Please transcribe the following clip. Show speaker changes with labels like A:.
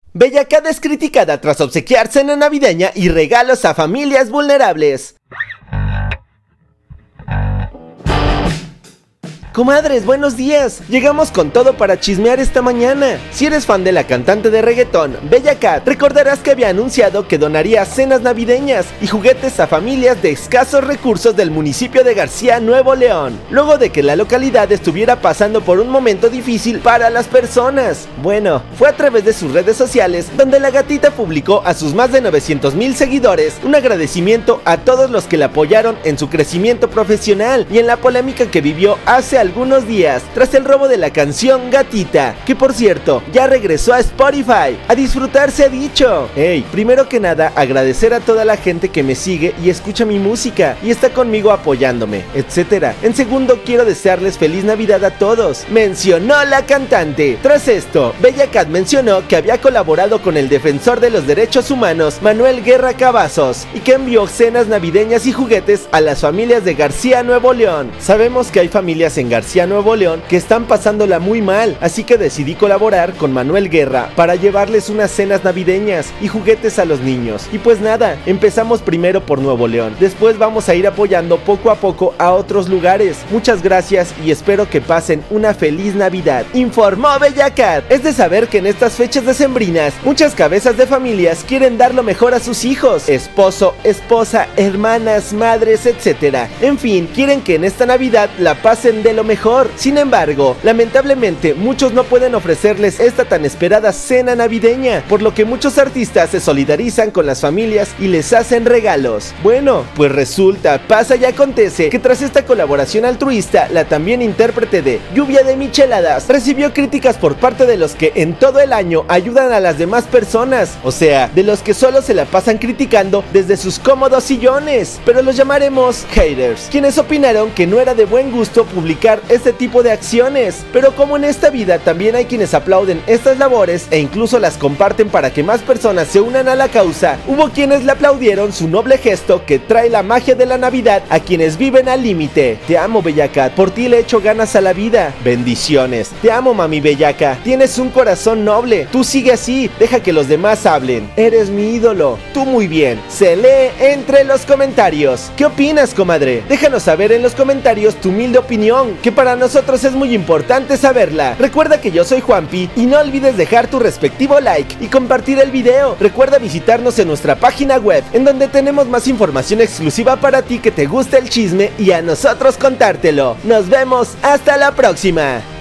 A: Bella Cat es criticada tras obsequiar cena navideña y regalos a familias vulnerables. Comadres, buenos días. Llegamos con todo para chismear esta mañana. Si eres fan de la cantante de reggaetón, Bella Cat, recordarás que había anunciado que donaría cenas navideñas y juguetes a familias de escasos recursos del municipio de García, Nuevo León, luego de que la localidad estuviera pasando por un momento difícil para las personas. Bueno, fue a través de sus redes sociales donde la gatita publicó a sus más de 900,000 seguidores un agradecimiento a todos los que la apoyaron en su crecimiento profesional y en la polémica que vivió hace algunos días tras el robo de la canción Gatita, que por cierto ya regresó a Spotify. A disfrutar se ha dicho. Hey, primero que nada agradecer a toda la gente que me sigue y escucha mi música y está conmigo apoyándome, etcétera. En segundo, quiero desearles feliz Navidad a todos, mencionó la cantante. Tras esto, Bella Cat mencionó que había colaborado con el defensor de los derechos humanos Manuel Guerra Cavazos y que envió cenas navideñas y juguetes a las familias de García, Nuevo León. Sabemos que hay familias en García, Nuevo León que están pasándola muy mal, así que decidí colaborar con Manuel Guerra para llevarles unas cenas navideñas y juguetes a los niños. Y pues nada, empezamos primero por Nuevo León, después vamos a ir apoyando poco a poco a otros lugares. Muchas gracias y espero que pasen una feliz Navidad, informó Bella Cat. Es de saber que en estas fechas decembrinas muchas cabezas de familias quieren dar lo mejor a sus hijos, esposo, esposa, hermanas, madres, etcétera. En fin, quieren que en esta Navidad la pasen de lo mejor. Sin embargo, lamentablemente muchos no pueden ofrecerles esta tan esperada cena navideña, por lo que muchos artistas se solidarizan con las familias y les hacen regalos. Bueno, pues resulta, pasa y acontece que tras esta colaboración altruista, la también intérprete de Lluvia de Micheladas recibió críticas por parte de los que en todo el año ayudan a las demás personas, o sea, de los que solo se la pasan criticando desde sus cómodos sillones, pero los llamaremos haters, quienes opinaron que no era de buen gusto publicar este tipo de acciones. Pero como en esta vida también hay quienes aplauden estas labores e incluso las comparten para que más personas se unan a la causa, hubo quienes le aplaudieron su noble gesto que trae la magia de la Navidad a quienes viven al límite. Te amo, Bella Cat, por ti le echo ganas a la vida. Bendiciones. Te amo, mami Bellaca, tienes un corazón noble, tú sigue así, deja que los demás hablen, eres mi ídolo, tú muy bien. Se lee entre los comentarios. ¿Qué opinas, comadre? Déjanos saber en los comentarios tu humilde opinión, que para nosotros es muy importante saberla. Recuerda que yo soy Juanpi y no olvides dejar tu respectivo like y compartir el video. Recuerda visitarnos en nuestra página web, en donde tenemos más información exclusiva para ti que te gusta el chisme y a nosotros contártelo. Nos vemos hasta la próxima.